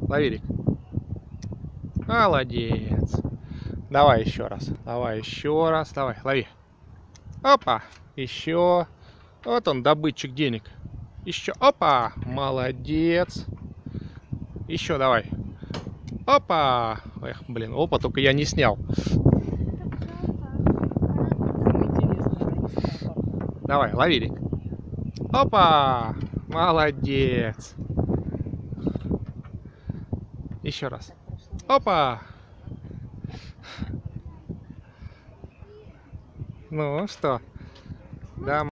Лови, Рик. Молодец. Давай еще раз. Давай еще раз. Давай, лови. Опа. Еще. Вот он, добытчик денег. Еще. Опа. Молодец. Еще давай. Опа. Эх, блин, опа, только я не снял. Давай, лови, Рик. Опа. Молодец. Еще раз. Опа. Ну что? Да.